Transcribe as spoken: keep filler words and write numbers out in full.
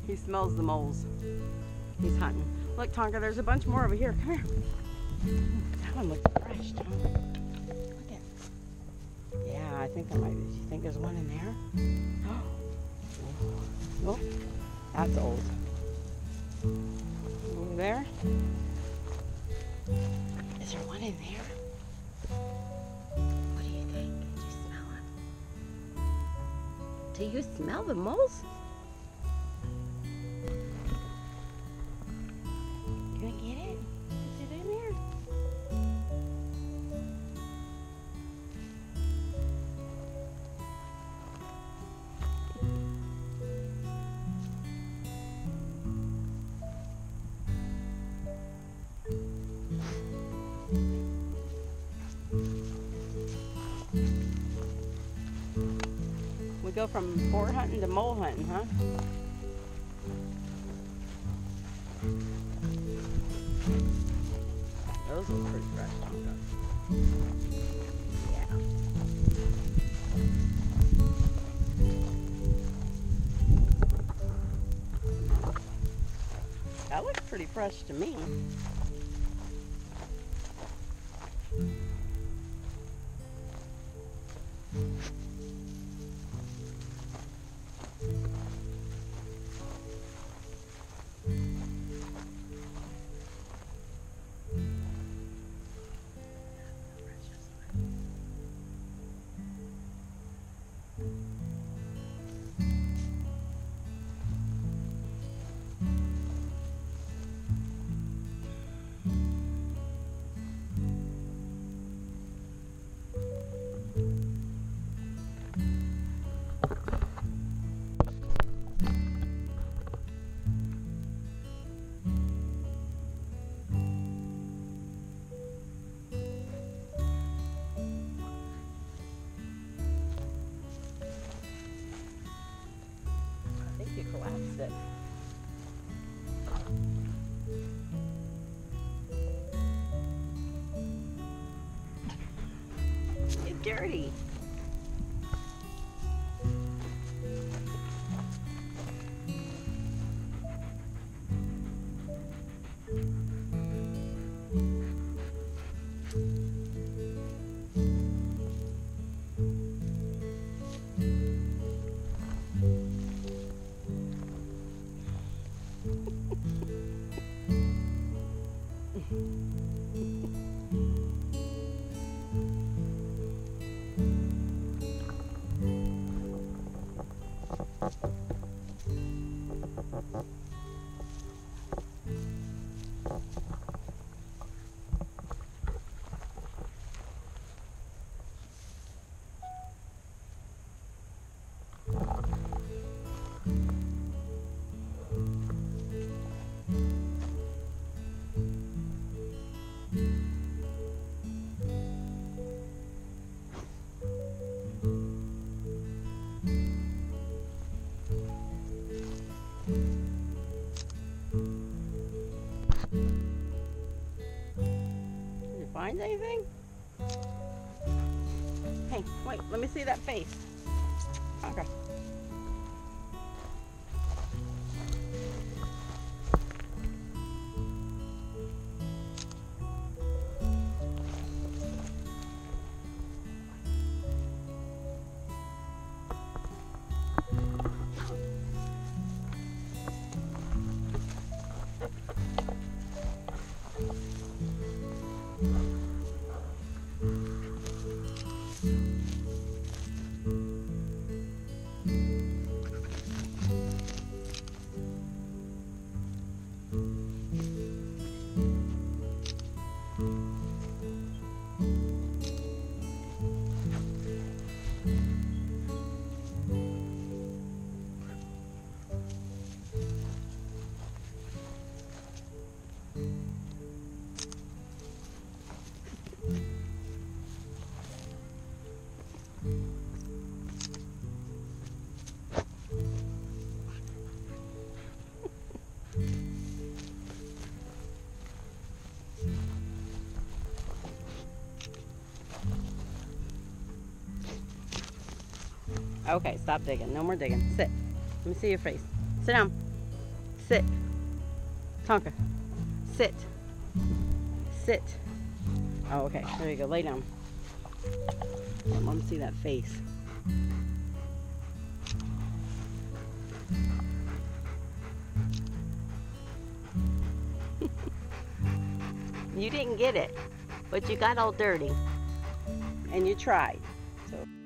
He smells the moles. He's hunting. Look, Tonka, there's a bunch more over here. Come here. That one looks fresh, Tonka. Look at. Yeah, I think there might be. Do you think there's one in there? Oh, that's old. Over there. Is there one in there? What do you think? Do you smell them? Do you smell the moles? You gonna get it? Is it in there? We go from boar hunting to mole hunting, huh? Those look pretty fresh, Tonka. Yeah. That looks pretty fresh to me. You collapsed it. It's dirty. Find anything? Hey, wait, let me see that face. Okay. Okay, stop digging. No more digging. Sit. Let me see your face. Sit down. Sit. Tonka. Sit. Sit. Oh, okay. There you go. Lay down. Let Mom see that face. You didn't get it, but you got all dirty. And you tried. So.